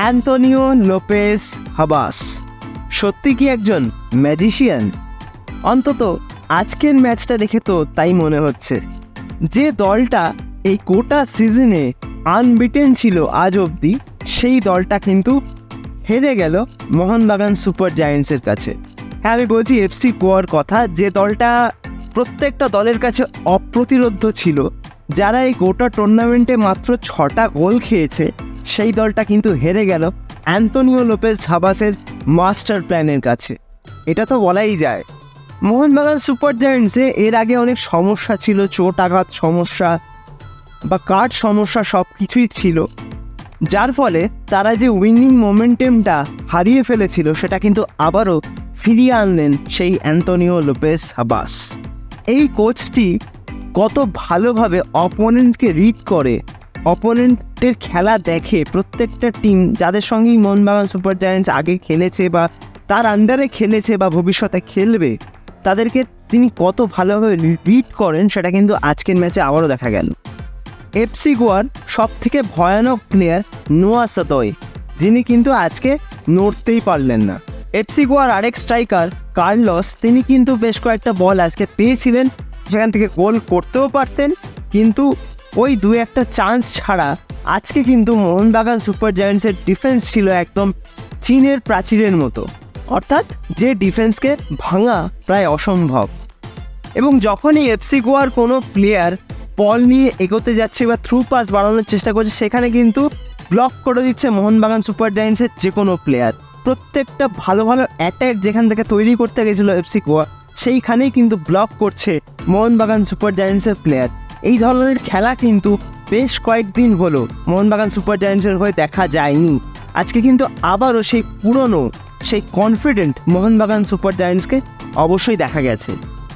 Antonio Lopez Habas সত্যি কি একজন ম্যাজিশিয়ান? অন্তত আজকের ম্যাচটা দেখে তো তাই মনে হচ্ছে। যে দলটা এই গোটা সিজনে আনবিটেন ছিল আজ অবধি, সেই দলটা কিন্তু হেরে গেল মোহনবাগান সুপার জায়ান্টসের কাছে। হ্যাঁ, আমি বলছি এফসি গোয়ার কথা, যে দলটা প্রত্যেকটা দলের কাছে অপ্রতিরোধ্য ছিল, যারা এই গোটা টুর্নামেন্টে মাত্র 6টা গোল খেয়েছে, সেই দলটা কিন্তু হেরে গেল অ্যান্তোনিও লোপেস হাবাসের মাস্টার প্ল্যানের কাছে। এটা তো বলাই যায়। মোহনবাগান সুপার জায়ান্টসে এর আগে অনেক সমস্যা ছিল, চোট আঘাত সমস্যা বা কার্ড সমস্যা সব কিছুই ছিল, যার ফলে তারা যে উইনিং মোমেন্টামটা হারিয়ে ফেলেছিল সেটা কিন্তু আবারও ফিরিয়ে আনলেন সেই অ্যান্তোনিও লোপেস হাবাস। এই কোচটি কত ভালোভাবে অপোনেন্টকে রিড করে, অপোনেন্টের খেলা দেখে, প্রত্যেকটা টিম যাদের সঙ্গেই মোহনবাগান সুপার জায়ান্টস আগে খেলেছে বা তার আন্ডারে খেলেছে বা ভবিষ্যতে খেলবে, তাদেরকে তিনি কত ভালোভাবে রিড করেন সেটা কিন্তু আজকের ম্যাচে আবারও দেখা গেল। এফসি গোয়ার সবথেকে ভয়ানক প্লেয়ার নোয়া সাতোয়, যিনি কিন্তু আজকে নড়তেই পারলেন না। এফসি গোয়ার আরেক স্ট্রাইকার কার্লোস, তিনি কিন্তু বেশ কয়েকটা বল আজকে পেয়েছিলেন, সেখান থেকে গোল করতেও পারতেন, কিন্তু ওই 2-1টা চান্স ছাড়া আজকে কিন্তু মোহনবাগান সুপার জায়ান্টসের ডিফেন্স ছিল একদম চীনের প্রাচীরের মতো, অর্থাৎ যে ডিফেন্সকে ভাঙা প্রায় অসম্ভব। এবং যখনই এফসি গোয়ার কোনো প্লেয়ার বল নিয়ে এগোতে যাচ্ছে বা থ্রু পাস বাড়ানোর চেষ্টা করছে, সেখানে কিন্তু ব্লক করে দিচ্ছে মোহনবাগান সুপার জায়ান্টসের যে কোনো প্লেয়ার। প্রত্যেকটা ভালো ভালো অ্যাট্যাক যেখান থেকে তৈরি করতে গেছিলো এফসি গোয়া, সেইখানেই কিন্তু ব্লক করছে মোহনবাগান সুপার জায়ান্টসের প্লেয়ার। এই ধরনের খেলা কিন্তু বেশ কয়েকদিন হলো মোহনবাগান সুপার জায়ান্টসের হয়ে দেখা যায়নি। আজকে কিন্তু আবারও সেই পুরনো, সেই কনফিডেন্ট মোহনবাগান সুপার জায়ান্টসকে অবশ্যই দেখা গেছে।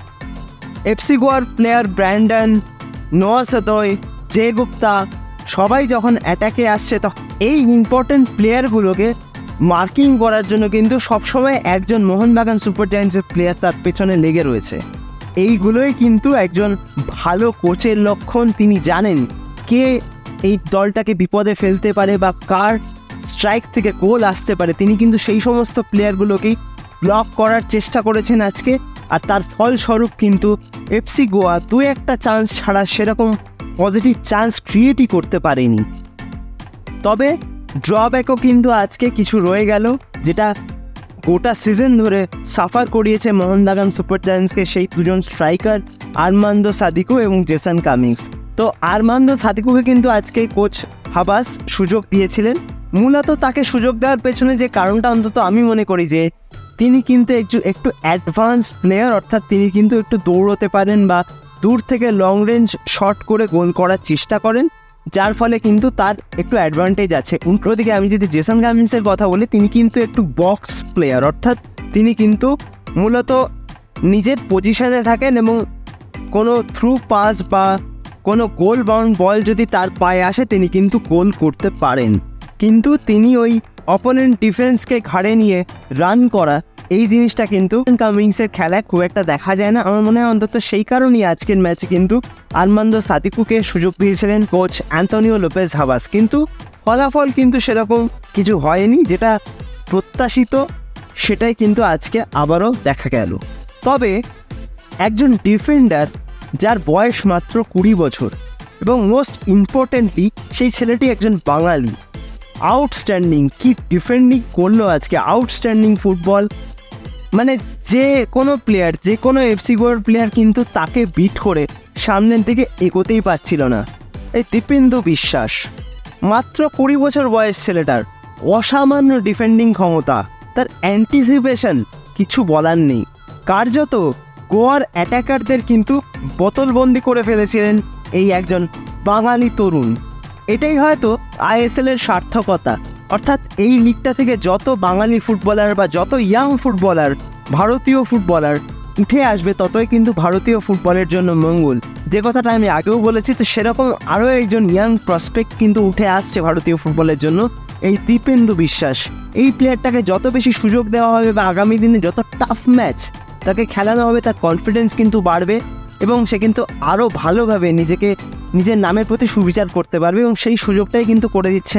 এফসি গোয়ার প্লেয়ার ব্র্যান্ডন, নোয়া সাতোয়, জে গুপ্তা সবাই যখন অ্যাটাকে আসছে, তখন এই ইম্পর্টেন্ট প্লেয়ারগুলোকে মার্কিং করার জন্য কিন্তু সবসময় একজন মোহনবাগান সুপার জায়ান্টসের প্লেয়ার তার পেছনে লেগে রয়েছে। এইগুলোই কিন্তু একজন ভালো কোচের লক্ষণ। তিনি জানেন কে এই দলটাকে বিপদে ফেলতে পারে বা কার স্ট্রাইক থেকে গোল আসতে পারে। তিনি কিন্তু সেই সমস্ত প্লেয়ারগুলোকেই ব্লক করার চেষ্টা করেছেন আজকে, আর তার ফলস্বরূপ কিন্তু এফসি গোয়া 2-1টা চান্স ছাড়া সেরকম পজিটিভ চান্স ক্রিয়েটই করতে পারেনি। তবে ড্রব্যাকও কিন্তু আজকে কিছু রয়ে গেল, যেটা গোটা সিজন ধরে সাফার করিয়েছে মোহনবাগান সুপার জায়ান্টসকে, সেই দুজন স্ট্রাইকার আরমান্দো সাদিকু এবং জেসন কামিংস। তো আরমান্দো সাদিকুকে কিন্তু আজকে কোচ হাবাস সুযোগ দিয়েছিলেন। মূলত তাকে সুযোগ দেওয়ার পেছনে যে কারণটা অন্তত আমি মনে করি যে তিনি কিন্তু একটু অ্যাডভান্স প্লেয়ার, অর্থাৎ তিনি কিন্তু একটু দৌড়তে পারেন বা দূর থেকে লং রেঞ্জ শট করে গোল করার চেষ্টা করেন, যার ফলে কিন্তু তার একটু অ্যাডভান্টেজ আছে। অন্যদিকে আমি যদি জেসন কামিন্সের কথা বলি, তিনি কিন্তু একটু বক্স প্লেয়ার, অর্থাৎ তিনি কিন্তু মূলত নিজের পজিশনে থাকেন এবং কোনো থ্রু পাস বা কোনো গোল বাউন্ড বল যদি তার পায়ে আসে, তিনি কিন্তু গোল করতে পারেন। কিন্তু তিনি ওই অপোনেন্ট ডিফেন্সকে ঘাড়ে নিয়ে রান করা, এই জিনিসটা কিন্তু কামিংসের খেলায় খুব একটা দেখা যায় না। আমার মনে হয় অন্তত সেই কারণেই আজকের ম্যাচে কিন্তু আরমান্দো সাদিকুকে সুযোগ দিয়েছিলেন কোচ অ্যান্তোনিও লোপেস হাবাস। কিন্তু ফলাফল কিন্তু সেরকম কিছু হয়নি, যেটা প্রত্যাশিত সেটাই কিন্তু আজকে আবারও দেখা গেল। তবে একজন ডিফেন্ডার যার বয়স মাত্র 20 বছর এবং মোস্ট ইম্পর্টেন্টলি সেই ছেলেটি একজন বাঙালি, আউটস্ট্যান্ডিং কি ডিফেন্ডিং করলো আজকে, আউটস্ট্যান্ডিং ফুটবল। মানে যে কোনো প্লেয়ার, যে কোনো এফসি গোয়ার প্লেয়ার কিন্তু তাকে বিট করে সামনের দিকে এগোতেই পারছিল না। এই দীপেন্দু বিশ্বাস, মাত্র 20 বছর বয়স ছেলেটার, অসামান্য ডিফেন্ডিং ক্ষমতা, তার অ্যান্টিসিপেশন কিছু বলার নেই। কার্যত গোয়ার অ্যাটাকারদের কিন্তু বোতলবন্দি করে ফেলেছিলেন এই একজন বাঙালি তরুণ। এটাই হয়তো আইএসএলের সার্থকতা, অর্থাৎ এই লিগটা থেকে যত বাঙালি ফুটবলার বা যত ইয়াং ফুটবলার, ভারতীয় ফুটবলার উঠে আসবে, ততই কিন্তু ভারতীয় ফুটবলের জন্য মঙ্গল। যে কথাটা আমি আগেও বলেছি, তো সেরকম আরও একজন ইয়াং প্রসপেক্ট কিন্তু উঠে আসছে ভারতীয় ফুটবলের জন্য, এই দীপেন্দু বিশ্বাস। এই প্লেয়ারটাকে যত বেশি সুযোগ দেওয়া হবে বা আগামী দিনে যত টাফ ম্যাচ তাকে খেলানো হবে, তার কনফিডেন্স কিন্তু বাড়বে এবং সে কিন্তু আরও ভালোভাবে নিজের নামের প্রতি সুবিচার করতে পারবে, এবং সেই সুযোগটাই কিন্তু করে দিচ্ছেন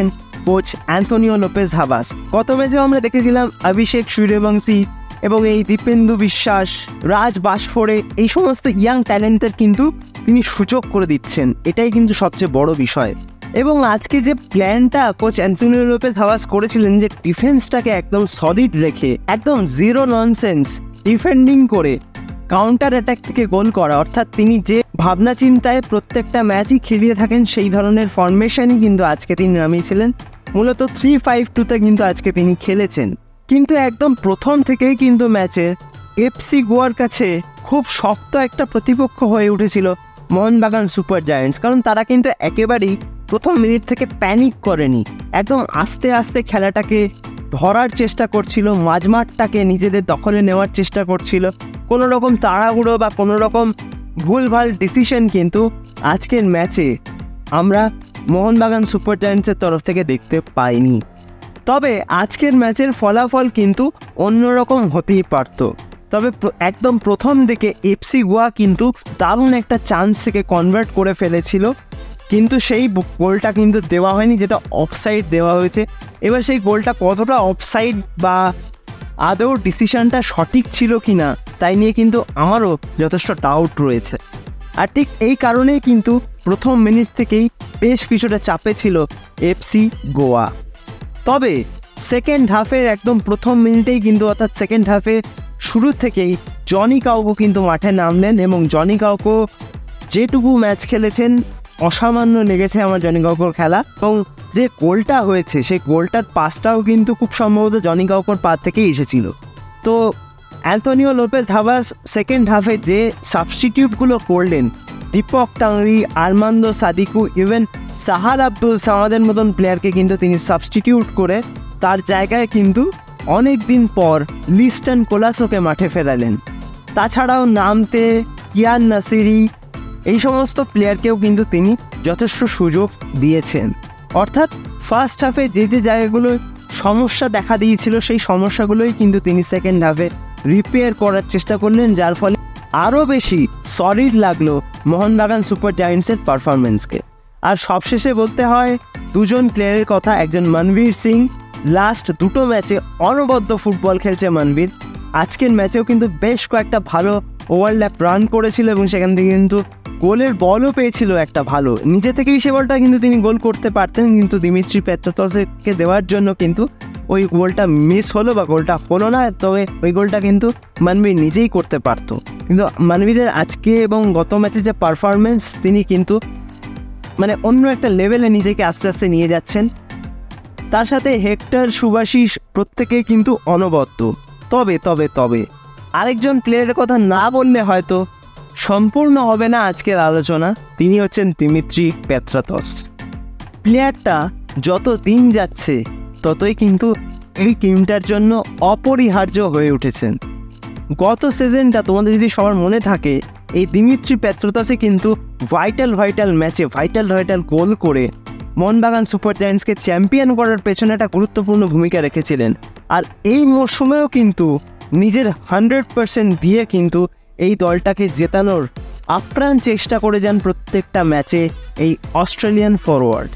কোচ অ্যান্থনিও লোপেজ হাবাস। গত ম্যাচেও আমরা দেখেছিলাম অভিষেক সূর্যবংশী এবং এই দীপেন্দু বিশ্বাস, রাজ বাসফোড়ে, এই সমস্ত ইয়াং ট্যালেন্টের কিন্তু তিনি সুযোগ করে দিচ্ছেন, এটাই কিন্তু সবচেয়ে বড় বিষয়। এবং আজকে যে প্ল্যানটা কোচ অ্যান্থনিও লোপেজ হাবাস করেছিলেন, যে ডিফেন্সটাকে একদম সলিড রেখে একদম জিরো ননসেন্স ডিফেন্ডিং করে কাউন্টার অ্যাটাক থেকে গোল করা, অর্থাৎ তিনি যে ভাবনা চিন্তায় প্রত্যেকটা ম্যাচই খেলিয়ে থাকেন সেই ধরনের ফরমেশনই কিন্তু আজকে তিনি নামিয়েছিলেন। মূলত 3-5-2তে কিন্তু আজকে তিনি খেলেছেন। কিন্তু একদম প্রথম থেকেই কিন্তু ম্যাচের এফসি গোয়ার কাছে খুব শক্ত একটা প্রতিপক্ষ হয়ে উঠেছিল মোহনবাগান সুপার জায়ান্টস, কারণ তারা কিন্তু একেবারেই প্রথম মিনিট থেকে প্যানিক করেনি, একদম আস্তে আস্তে খেলাটাকে ধরার চেষ্টা করছিল, মাঝমাঠটাকে নিজেদের দখলে নেওয়ার চেষ্টা করছিল। কোনো রকম তাড়াহুড়ো বা কোনো রকম ভুলভাল ডিসিশন কিন্তু আজকের ম্যাচে আমরা মোহনবাগান সুপার জায়ান্টসের তরফ থেকে দেখতে পাইনি। তবে আজকের ম্যাচের ফলাফল কিন্তু অন্যরকম হতেই পারত। তবে একদম প্রথম দিকে এফসি গোয়া কিন্তু দারুণ একটা চান্স থেকে কনভার্ট করে ফেলেছিল, কিন্তু সেই গোলটা কিন্তু দেওয়া হয়নি, যেটা অফসাইড দেওয়া হয়েছে। এবার সেই গোলটা কতটা অফসাইড বা আদৌ ডিসিশনটা সঠিক ছিল কি না তাই নিয়ে কিন্তু আমারও যথেষ্ট ডাউট রয়েছে। আর ঠিক এই কারণেই কিন্তু প্রথম মিনিট থেকেই বেশ কিছুটা চাপে ছিল এফসি গোয়া। তবে সেকেন্ড হাফের একদম প্রথম মিনিটেই কিন্তু, অর্থাৎ সেকেন্ড হাফে শুরু থেকেই জনি কাউকো কিন্তু মাঠে নামলেন এবং জনি কাউকো যেটুকু ম্যাচ খেলেছেন অসামান্য লেগেছে আমার জনি কাউকোর খেলা। এবং যে গোলটা হয়েছে সেই গোলটার পাসটাও কিন্তু খুব সম্ভবত জনি কাউকোর পা থেকেই এসেছিল। তো অ্যান্থনিও লোপেজ হাবাস সেকেন্ড হাফে যে সাবস্টিটিউটগুলো করলেন, Deepak Tangri, Armando Sadiku, even Sahal Abdul সামাদের মতন প্লেয়ারকে কিন্তু তিনি সাবস্টিটিউট করে তার জায়গায় কিন্তু অনেক দিন পর লিস্টন কোলাসোকে মাঠে ফেরালেন। তাছাড়াও নামতে কিয়ান নাসিরি, এই সমস্ত প্লেয়ারকেও কিন্তু তিনি যথেষ্ট সুযোগ দিয়েছেন। অর্থাৎ ফার্স্ট হাফে যে যে জায়গাগুলো সমস্যা দেখা দিয়েছিল সেই সমস্যাগুলোই কিন্তু তিনি সেকেন্ড হাফে রিপেয়ার করার চেষ্টা করলেন, যার ফলে আরও বেশি সলিড লাগলো মোহনবাগান সুপার জায়ান্টসের পারফরমেন্সকে। আর সবশেষে বলতে হয় দুজন প্লেয়ারের কথা, একজন মনবীর সিং, লাস্ট দুটো ম্যাচে অনবদ্য ফুটবল খেলছে মনবীর। আজকের ম্যাচেও কিন্তু বেশ কয়েকটা ভালো ওভারল্যাপ রান করেছিল এবং সেখান থেকে কিন্তু গোলের বলও পেয়েছিল একটা ভালো, নিজে থেকেই সে বলটা কিন্তু তিনি গোল করতে পারতেন, কিন্তু দিমিত্রি পেত্রাতসকে দেওয়ার জন্য কিন্তু ওই গোলটা মিস হলো বা গোলটা হলো না। তবে ওই গোলটা কিন্তু মনবীর নিজেই করতে পারতো। কিন্তু মনবীরের আজকে এবং গত ম্যাচে যে পারফরমেন্স, তিনি কিন্তু মানে অন্য একটা লেভেলে নিজেকে আস্তে আস্তে নিয়ে যাচ্ছেন। তার সাথে হেক্টর, সুভাশিস প্রত্যেকেই কিন্তু অনবদ্য। তবে তবে তবে আরেকজন প্লেয়ারের কথা না বললে হয়তো সম্পূর্ণ হবে না আজকের আলোচনা, তিনি হচ্ছেন দিমিত্রি পেত্রাতস। প্লেয়ারটা যত দিন যাচ্ছে ততই কিন্তু এই টিমটার জন্য অপরিহার্য হয়ে উঠেছেন। গত সিজনটা তোমাদের যদি সবার মনে থাকে, এই দিমিত্রি পেত্রাতসে কিন্তু ভাইটাল ম্যাচে ভাইটাল গোল করে মোহনবাগান সুপার জায়ান্টসকে চ্যাম্পিয়ন করার পেছনে একটা গুরুত্বপূর্ণ ভূমিকা রেখেছিলেন। আর এই মরশুমেও কিন্তু নিজের 100% দিয়ে কিন্তু এই দলটাকে জেতানোর আপ্রাণ চেষ্টা করে যান প্রত্যেকটা ম্যাচে এই অস্ট্রেলিয়ান ফরওয়ার্ড।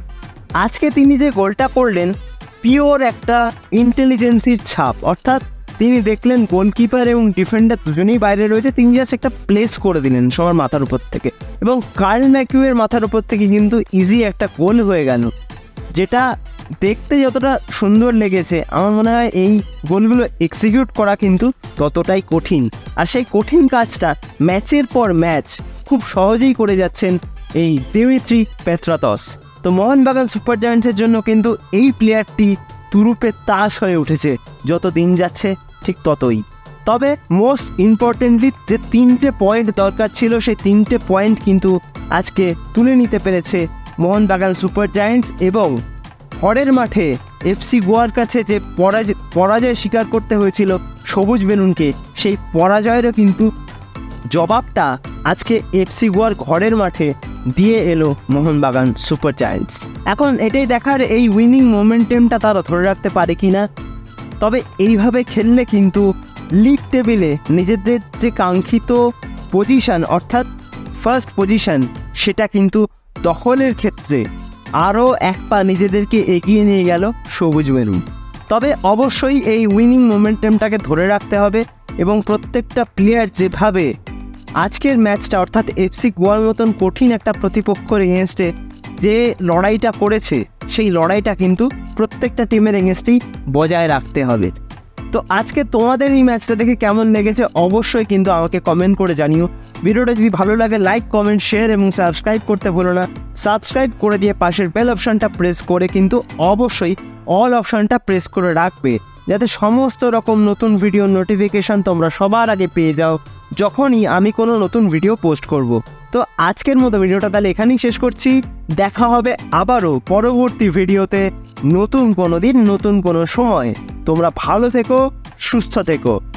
আজকে তিনি যে গোলটা করলেন পিওর একটা ইন্টেলিজেন্সির ছাপ, অর্থাৎ তিনি দেখলেন গোলকিপার এবং ডিফেন্ডার দুজনেই বাইরে রয়েছে, তিনি জাস্ট একটা প্লেস করে দিলেন সবার মাথার উপর থেকে এবং কার্ল ম্যাকিউয়ের মাথার উপর থেকে কিন্তু ইজি একটা গোল হয়ে গেল, যেটা দেখতে যতটা সুন্দর লেগেছে আমার মনে হয় এই গোলগুলো এক্সিকিউট করা কিন্তু ততটাই কঠিন। আর সেই কঠিন কাজটা ম্যাচের পর ম্যাচ খুব সহজেই করে যাচ্ছেন এই দিমিত্রি পেত্রাতস। তো মোহনবাগান সুপার জায়ান্টসের জন্য কিন্তু এই প্লেয়ারটি তুরুপের তাস হয়ে উঠেছে, যত দিন যাচ্ছে ঠিক ততই। তবে মোস্ট ইম্পর্টেন্টলি যে 3টে পয়েন্ট দরকার ছিল সেই 3টে পয়েন্ট কিন্তু আজকে তুলে নিতে পেরেছে মোহনবাগান সুপার জায়ান্টস। এবং ঘরের মাঠে এফসি গোয়ার কাছে যে পরাজয় স্বীকার করতে হয়েছিল সবুজ বেনুনকে, সেই পরাজয়েরও কিন্তু জবাবটা আজকে এফসি গোয়ার ঘরের মাঠে দিয়ে এলো মোহনবাগান সুপার জায়ান্টস। এখন এটাই দেখার এই উইনিং মোমেন্টামটা তারা ধরে রাখতে পারে কি না। তবে এইভাবে খেললে কিন্তু লিগ টেবিলে নিজেদের যে কাঙ্ক্ষিত পজিশন অর্থাৎ ফার্স্ট পজিশন সেটা কিন্তু দখলের ক্ষেত্রে আরও এক পা নিজেদেরকে এগিয়ে নিয়ে গেল সবুজ মেরুন। তবে অবশ্যই এই উইনিং মোমেন্টামটাকে ধরে রাখতে হবে এবং প্রত্যেকটা প্লেয়ার যেভাবে আজকের ম্যাচটা অর্থাৎ এফসি গোয়ার মতন কঠিন একটা প্রতিপক্ষের এগেনস্টে যে লড়াইটা করেছে সেই লড়াইটা কিন্তু প্রত্যেকটা টিমের এগেনস্টেই বজায় রাখতে হবে। তো আজকে তোমাদের এই ম্যাচটা দেখে কেমন লেগেছে অবশ্যই কিন্তু আমাকে কমেন্ট করে জানিও। ভিডিওটা যদি ভালো লাগে লাইক, কমেন্ট, শেয়ার এবং সাবস্ক্রাইব করতে ভুলো না। সাবস্ক্রাইব করে দিয়ে পাশের বেল অপশানটা প্রেস করে কিন্তু অবশ্যই অল অপশানটা প্রেস করে রাখবে, যাতে সমস্ত রকম নতুন ভিডিওর নোটিফিকেশান তোমরা সবার আগে পেয়ে যাও যখনই আমি কোনো নতুন ভিডিও পোস্ট করব। তো আজকের মতো ভিডিওটা তাহলে এখানেই শেষ করছি। দেখা হবে আবারও পরবর্তী ভিডিওতে নতুন কোনো দিন নতুন কোনো সময়। তোমরা ভালো থেকো, সুস্থ থেকো।